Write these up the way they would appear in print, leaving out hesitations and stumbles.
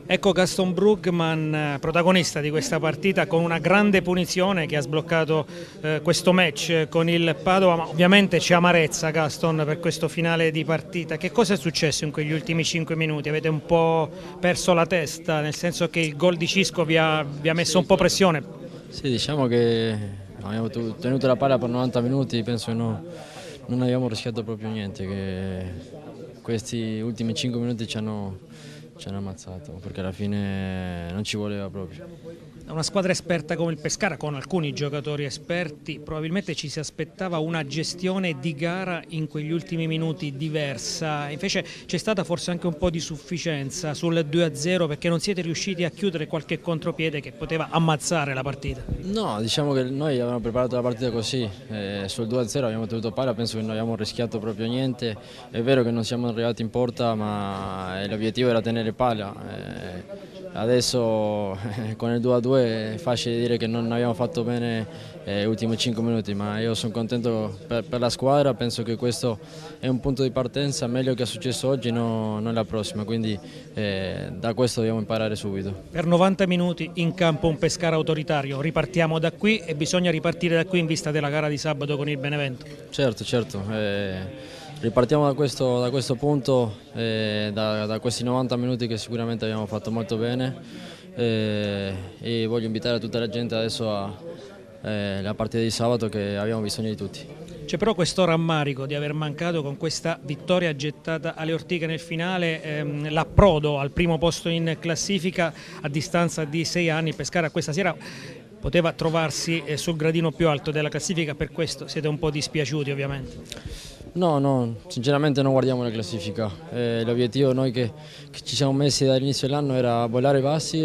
Ecco Gaston Brugman, protagonista di questa partita con una grande punizione che ha sbloccato questo match con il Padova, ma ovviamente c'è amarezza Gaston per questo finale di partita. Che cosa è successo in quegli ultimi 5 minuti? Avete un po' perso la testa, nel senso che il gol di Cisco vi ha messo un po' pressione? Sì, diciamo che abbiamo tenuto la palla per 90 minuti, penso che non abbiamo rischiato proprio niente, che questi ultimi 5 minuti ci hanno ammazzato, perché alla fine non ci voleva proprio. Da una squadra esperta come il Pescara, con alcuni giocatori esperti, probabilmente ci si aspettava una gestione di gara in quegli ultimi minuti diversa, invece c'è stata forse anche un po' di sufficienza sul 2-0 perché non siete riusciti a chiudere qualche contropiede che poteva ammazzare la partita. No, diciamo che noi avevamo preparato la partita così, sul 2-0 abbiamo tenuto palla, penso che non abbiamo rischiato proprio niente, è vero che non siamo arrivati in porta ma l'obiettivo era tenere palla, adesso con il 2-2 è facile dire che non abbiamo fatto bene gli ultimi 5 minuti, ma io sono contento per la squadra, penso che questo è un punto di partenza, meglio che è successo oggi, non la prossima, quindi da questo dobbiamo imparare subito. Per 90 minuti in campo un Pescara autoritario, ripartiamo da qui e bisogna ripartire da qui in vista della gara di sabato con il Benevento. Certo, certo. Ripartiamo da questo punto, da questi 90 minuti che sicuramente abbiamo fatto molto bene e voglio invitare tutta la gente adesso alla partita di sabato che abbiamo bisogno di tutti. C'è però questo rammarico di aver mancato con questa vittoria gettata alle ortiche nel finale l'approdo al primo posto in classifica a distanza di 6 anni. Pescara questa sera poteva trovarsi sul gradino più alto della classifica, per questo siete un po' dispiaciuti ovviamente. No, sinceramente non guardiamo la classifica, l'obiettivo noi che ci siamo messi dall'inizio dell'anno era volare bassi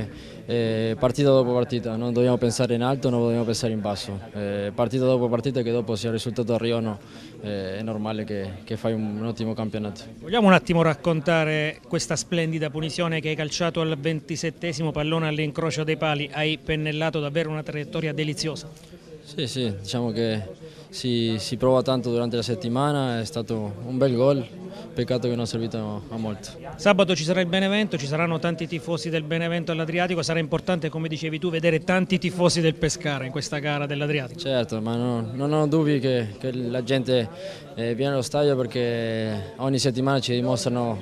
e partita dopo partita, non dobbiamo pensare in alto, non dobbiamo pensare in basso, partita dopo partita che dopo sia il risultato a Riono è normale che fai un ottimo campionato. Vogliamo un attimo raccontare questa splendida punizione che hai calciato al 27esimo, pallone all'incrocio dei pali, hai pennellato davvero una traiettoria deliziosa. Sì, diciamo che si prova tanto durante la settimana, è stato un bel gol, peccato che non è servito a molto. Sabato ci sarà il Benevento, ci saranno tanti tifosi del Benevento all'Adriatico, sarà importante, come dicevi tu, vedere tanti tifosi del Pescara in questa gara dell'Adriatico. Certo, ma non ho dubbi che la gente viene allo stadio perché ogni settimana ci dimostrano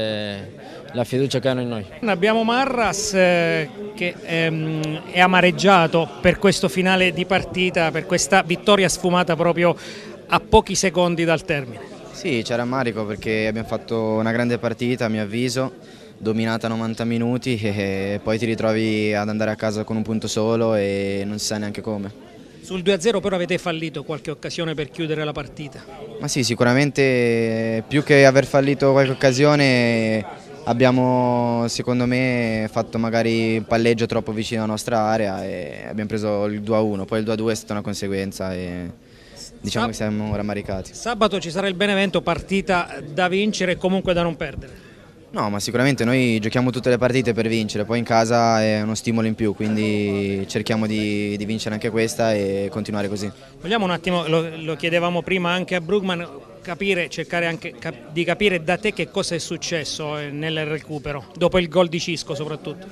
la fiducia che hanno in noi. Abbiamo Marras che è amareggiato per questo finale di partita, per questa vittoria sfumata proprio a pochi secondi dal termine. Sì, c'è rammarico perché abbiamo fatto una grande partita a mio avviso, dominata 90 minuti e poi ti ritrovi ad andare a casa con un punto solo e non si sa neanche come. Sul 2-0 però avete fallito qualche occasione per chiudere la partita. Ma sì, sicuramente più che aver fallito qualche occasione abbiamo secondo me fatto magari un palleggio troppo vicino alla nostra area e abbiamo preso il 2-1, poi il 2-2 è stata una conseguenza e diciamo che siamo rammaricati. Sabato ci sarà il Benevento, partita da vincere e comunque da non perdere. No, ma sicuramente noi giochiamo tutte le partite per vincere, poi in casa è uno stimolo in più, quindi cerchiamo di vincere anche questa e continuare così. Vogliamo un attimo, lo chiedevamo prima anche a Brugman, cercare anche di capire da te che cosa è successo nel recupero, dopo il gol di Cisco soprattutto.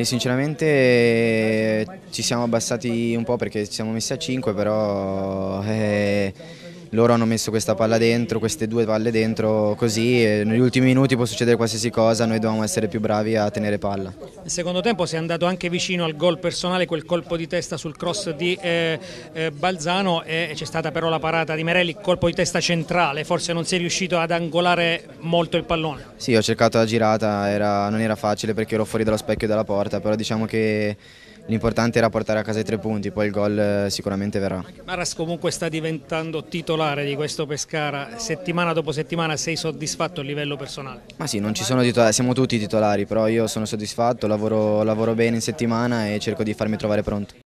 Sinceramente ci siamo abbassati un po' perché ci siamo messi a 5, però loro hanno messo questa palla dentro, queste due palle dentro così e negli ultimi minuti può succedere qualsiasi cosa, noi dobbiamo essere più bravi a tenere palla. Nel secondo tempo si è andato anche vicino al gol personale, quel colpo di testa sul cross di Balzano e c'è stata però la parata di Merelli, colpo di testa centrale, forse non si è riuscito ad angolare molto il pallone. Sì, ho cercato la girata, non era facile perché ero fuori dallo specchio della porta, però diciamo che l'importante era portare a casa i 3 punti, poi il gol sicuramente verrà. Marras comunque sta diventando titolare di questo Pescara, settimana dopo settimana sei soddisfatto a livello personale? Ma sì, non ci sono titolari, siamo tutti titolari, però io sono soddisfatto, lavoro bene in settimana e cerco di farmi trovare pronto.